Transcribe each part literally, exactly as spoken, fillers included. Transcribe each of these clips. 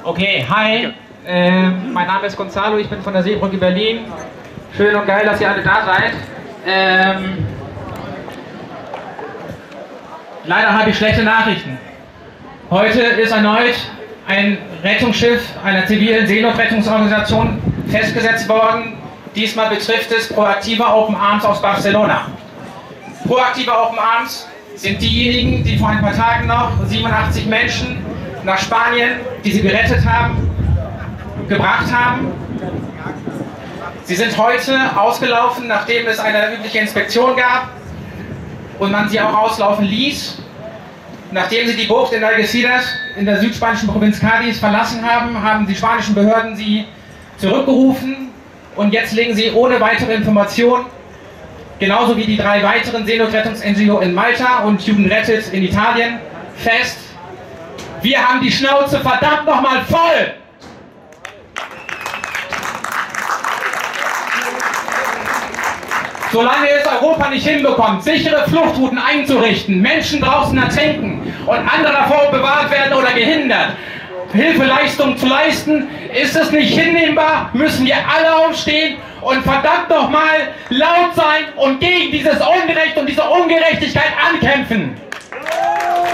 Okay, hi, äh, mein Name ist Gonzalo, ich bin von der Seebrücke Berlin. Schön und geil, dass ihr alle da seid. Ähm, leider habe ich schlechte Nachrichten. Heute ist erneut ein Rettungsschiff einer zivilen Seenotrettungsorganisation festgesetzt worden. Diesmal betrifft es Proactiva Open Arms aus Barcelona. Proactiva Open Arms sind diejenigen, die vor ein paar Tagen noch siebenundachtzig Menschen nach Spanien, die sie gerettet haben, gebracht haben. Sie sind heute ausgelaufen, nachdem es eine übliche Inspektion gab und man sie auch auslaufen ließ. Nachdem sie die Bucht in Algeciras in der südspanischen Provinz Cádiz verlassen haben, haben die spanischen Behörden sie zurückgerufen und jetzt legen sie ohne weitere Information, genauso wie die drei weiteren Seenotrettungs-N G O in Malta und Jugendrettet in Italien, fest: Wir haben die Schnauze verdammt nochmal voll! Solange es Europa nicht hinbekommt, sichere Fluchtrouten einzurichten, Menschen draußen ertrinken und andere davor bewahrt werden oder gehindert, Hilfeleistungen zu leisten, ist es nicht hinnehmbar, müssen wir alle aufstehen und verdammt nochmal laut sein und gegen dieses Ungerecht und diese Ungerechtigkeit ankämpfen.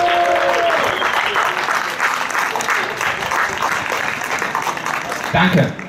Danke.